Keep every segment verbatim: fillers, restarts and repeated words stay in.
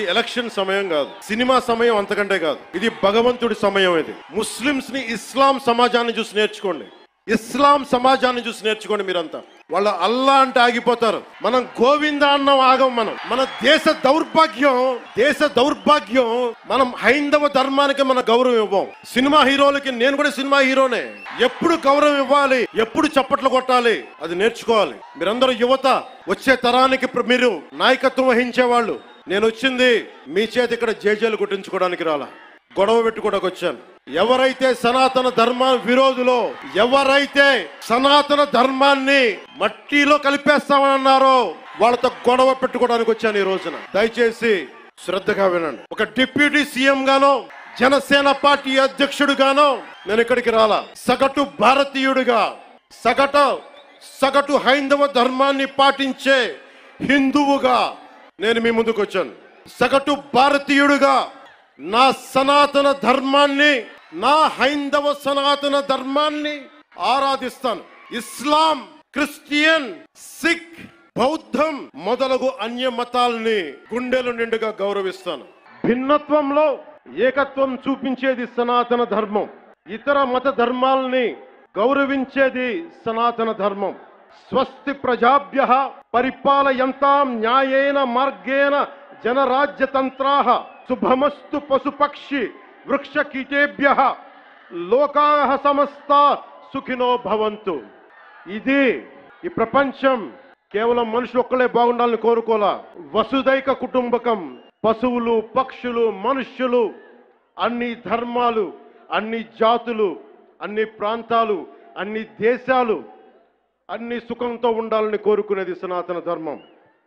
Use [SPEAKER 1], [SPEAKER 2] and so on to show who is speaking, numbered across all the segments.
[SPEAKER 1] Election సమయం కాదు, cinema సమయం అంతకంటే కాదు. ఇది భగవంతుడి సమయం. ఇది ముస్లిమ్స్ ని ఇస్లాం సమాజాన్ని చూసి నేర్చుకోండి. ఇస్లాం సమాజాన్ని చూసి నేర్చుకోండి. మీరంతా వాళ్ళ అల్లా అంటే ఆగిపోతారు. మనం గోవింద అన్నం ఆగం. మనం మన దేశ దౌర్భాగ్యం దేశ దౌర్భాగ్యం మనం హైందవ ధర్మానికి మన గౌరవం ఇవ్వం. సినిమా హీరోలకి నేను కూడా సినిమా హీరోనే. ఎప్పుడు గౌరవం ఇవ్వాలి, ఎప్పుడు చప్పట్లు కొట్టాలి, అది నేర్చుకోవాలి. మీరందరూ యువత, వచ్చే తరానికి మీరు నాయకత్వం వహించే వాళ్ళు. నేను వచ్చింది మీ చేతి ఇక్కడ జేజేలు కొట్టించుకోవడానికి రాలా, గొడవ పెట్టుకోవడానికి వచ్చాను. ఎవరైతే సనాతన ధర్మ విరోధులో, ఎవరైతే సనాతన ధర్మాన్ని మట్టిలో కలిపేస్తామని అన్నారో వాళ్ళతో గొడవ పెట్టుకోవడానికి వచ్చాను ఈ రోజున. దయచేసి శ్రద్ధగా వినండి. ఒక డిప్యూటీ సీఎం గానో, జనసేన పార్టీ అధ్యక్షుడుగానో నేను ఇక్కడికి రాలా. సగటు భారతీయుడిగా, సగటు సగటు హైందవ ధర్మాన్ని పాటించే హిందువుగా నేను మీ ముందుకు వచ్చాను. సగటు భారతీయుడిగా నా సనాతన ధర్మాన్ని, నా హైందవ సనాతన ధర్మాన్ని ఆరాధిస్తాను. ఇస్లాం, క్రిస్టియన్, సిక్, బౌద్ధం మొదలగు అన్య మతాల్ని గుండెలు నిండుగా గౌరవిస్తాను. భిన్నత్వంలో ఏకత్వం చూపించేది సనాతన ధర్మం. ఇతర మత ధర్మాల్ని గౌరవించేది సనాతన ధర్మం. స్వస్తి ప్రజాభ్యః పరిపాలయంతాం న్యాయేన మార్గేణ జనరాజ్యతంత్రాః శుభమస్తు పశుపక్షి వృక్ష కీటేభ్యః లోకాః సమస్తా సుఖినో భవంతు. ఇది ఈ ప్రపంచం కేవలం మనుషులు ఒక్కలే బాగుండాలని కోరుకోలా. వసుదైక కుటుంబకం. పశువులు, పక్షులు, మనుష్యులు, అన్ని ధర్మాలు, అన్ని జాతులు, అన్ని ప్రాంతాలు, అన్ని దేశాలు అన్ని సుఖంతో ఉండాలని కోరుకునేది సనాతన ధర్మం.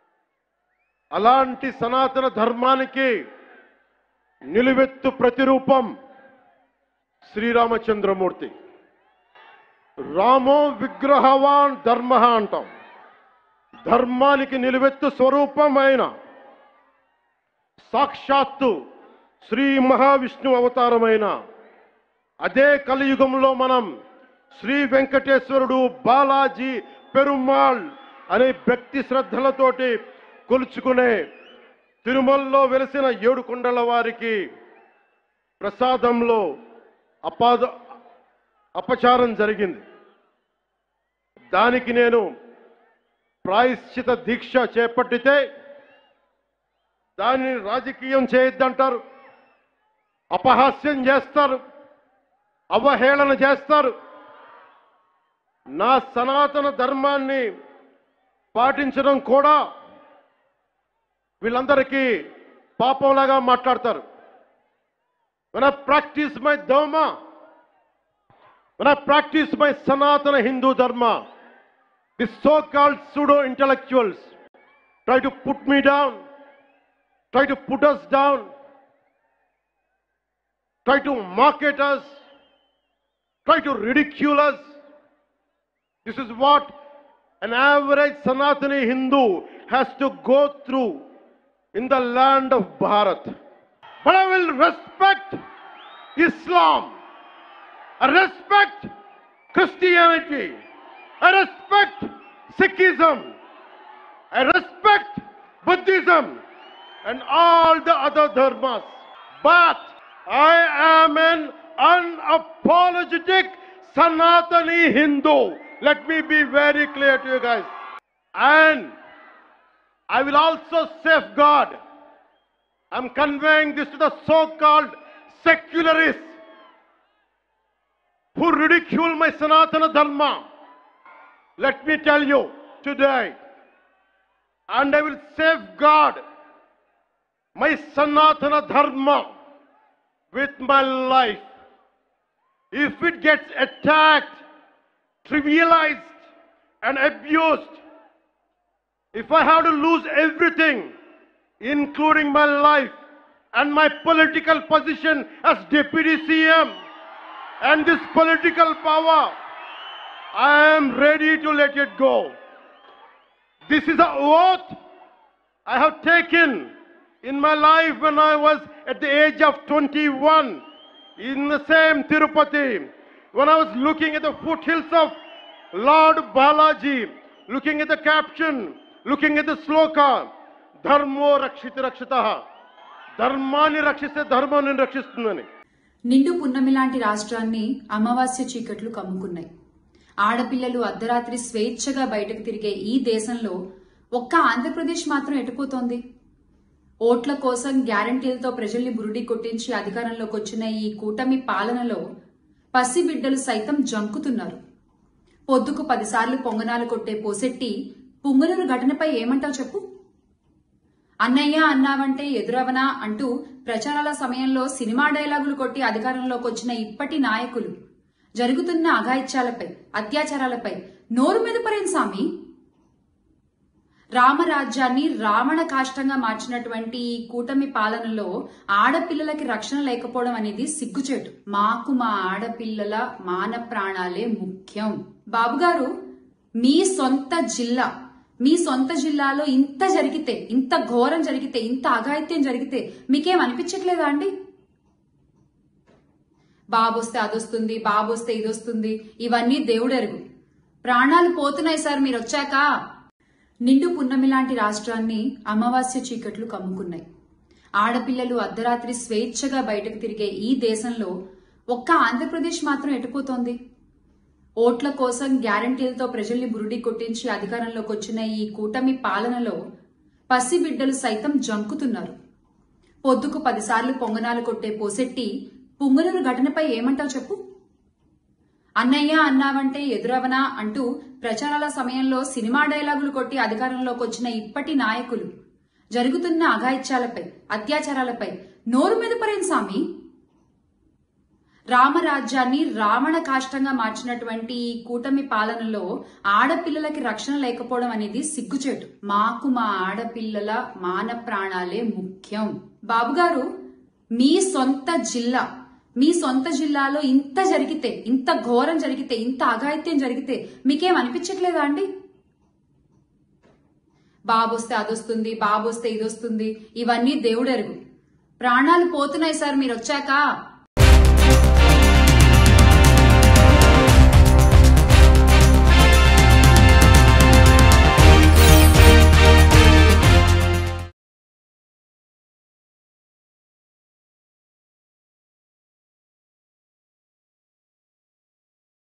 [SPEAKER 1] అలాంటి సనాతన ధర్మానికి నిలువెత్తు ప్రతిరూపం శ్రీరామచంద్రమూర్తి. రామో విగ్రహవాన్ ధర్మ అంటాం. ధర్మానికి నిలువెత్తు స్వరూపమైన సాక్షాత్తు శ్రీ మహావిష్ణు అవతారమైన అదే కలియుగంలో మనం శ్రీ వెంకటేశ్వరుడు, బాలాజీ, పెరుమాళ్ అనే భక్తి శ్రద్ధలతోటి కొలుచుకునే తిరుమలలో వెలిసిన ఏడు కొండల వారికి ప్రసాదంలో అపాద అపచారం జరిగింది. దానికి నేను ప్రాయశ్చిత దీక్ష చేపట్టితే దానిని రాజకీయం చేయొద్దంటారు, అపహాస్యం చేస్తారు, అవహేళన చేస్తారు. నా సనాతన ధర్మాన్ని పాటించడం కూడా వీళ్ళందరికీ పాపంలాగా మాట్లాడతారు. When I practice my dharma, when I practice my Sanatana Hindu dharma, the so-called pseudo-intellectuals try to put me down, try to put us down, try to mock at us, try to ridicule us. This is what an average Sanatani Hindu has to go through in the land of Bharat. But I will respect Islam. I respect Christianity. I respect Sikhism. I respect Buddhism and all the other dharmas. But I am an unapologetic Sanatani Hindu. Let me be very clear to you guys. And I will also safeguard. I'm conveying this to the so-called secularists who ridicule my Sanatana Dharma. Let me tell you today, and I will safeguard my Sanatana Dharma with my life. If it gets attacked, trivialized and abused, if I have to lose everything, including my life and my political position as Deputy C M and this political power, I am ready to let it go. This is an oath I have taken in my life when I was at the age of twenty-one in the same Tirupati, when I was looking at the foothills of Lord Balaji, looking at the caption, looking at the sloka, Dharmo Rakshita Rakshitaha. ధర్మాన్ని రక్షిస్తే ధర్మాన్ని రక్షిస్తుందని.
[SPEAKER 2] నిండు పున్నమి లాంటి రాష్ట్రాన్ని అమావాస్య చీకట్లు కమ్ముకున్నాయి. ఆడపిల్లలు అర్ధరాత్రి స్వేచ్ఛగా బయటకు తిరిగే ఈ దేశంలో ఒక్క ఆంధ్రప్రదేశ్ మాత్రం ఎటుపోతోంది? ఓట్ల కోసం గ్యారంటీలతో ప్రజల్ని బురుడి కొట్టించి అధికారంలోకి వచ్చిన ఈ కూటమి పాలనలో పసిబిడ్డలు సైతం జంకుతున్నారు. పొద్దుకు పదిసార్లు పొంగనాలు కొట్టే పోసెట్టి పుంగనూరు ఘటనపై ఏమంటావు చెప్పు? అన్నయ్య అన్నావంటే ఎదురవనా అంటూ ప్రచారాల సమయంలో సినిమా డైలాగులు కొట్టి అధికారంలోకి వచ్చిన ఇప్పటి నాయకులు జరుగుతున్న అఘాయిత్యాలపై, అత్యాచారాలపై నోరు మెదపరేం సామి? రామరాజ్యాన్ని రావణ కాష్టంగా మార్చినటువంటి ఈ కూటమి పాలనలో ఆడపిల్లలకి రక్షణ లేకపోవడం అనేది సిగ్గుచేటు. మాకు మా ఆడపిల్లల మాన ప్రాణాలే ముఖ్యం. బాబుగారు, మీ సొంత జిల్లా మీ సొంత జిల్లాలో ఇంత జరిగితే, ఇంత ఘోరం జరిగితే, ఇంత అఘాయిత్యం జరిగితే మీకేం అనిపించట్లేదా అండి? బాబొస్తే అదొస్తుంది, బాబొస్తే ఇదొస్తుంది, ఇవన్నీ దేవుడెరుగు. ప్రాణాలు పోతున్నాయి సార్ మీరు వచ్చాక. నిండు పున్నమి లాంటి రాష్ట్రాన్ని అమావాస్య చీకట్లు కమ్ముకున్నాయి. ఆడపిల్లలు అర్ధరాత్రి స్వేచ్ఛగా బయటకు తిరిగే ఈ దేశంలో ఒక్క ఆంధ్రప్రదేశ్ మాత్రం ఎటుపోతోంది? ఓట్ల కోసం గ్యారంటీలతో ప్రజల్ని బురుడి కొట్టించి అధికారంలోకి వచ్చిన ఈ కూటమి పాలనలో పసిబిడ్డలు సైతం జంకుతున్నారు. పొద్దుకు పదిసార్లు పొంగనాలు కొట్టే పోసెట్టి పుంగనూరు ఘటనపై ఏమంటావు చెప్పు? అన్నయ్య అన్నావంటే ఎదురవనా అంటూ ప్రచారాల సమయంలో సినిమా డైలాగులు కొట్టి అధికారంలోకి వచ్చిన ఇప్పటి నాయకులు జరుగుతున్న అఘాయిత్యాలపై, అత్యాచారాలపై నోరు మెదపరేం సామి? రామరాజ్యాన్ని రావణ కాష్టంగా మార్చినటువంటి ఈ కూటమి పాలనలో ఆడపిల్లలకి రక్షణ లేకపోవడం అనేది సిగ్గుచేటు. మాకు మా ఆడపిల్లల మాన ప్రాణాలే ముఖ్యం. బాబుగారు, మీ సొంత జిల్లా మీ సొంత జిల్లాలో ఇంత జరిగితే, ఇంత ఘోరం జరిగితే, ఇంత అఘాయిత్యం జరిగితే మీకేం అనిపించట్లేదా అండి? బాబొస్తే అదొస్తుంది, బాబొస్తే ఇదొస్తుంది, ఇవన్నీ దేవుడెరుగు. ప్రాణాలు పోతున్నాయి సార్ మీరు వచ్చాక.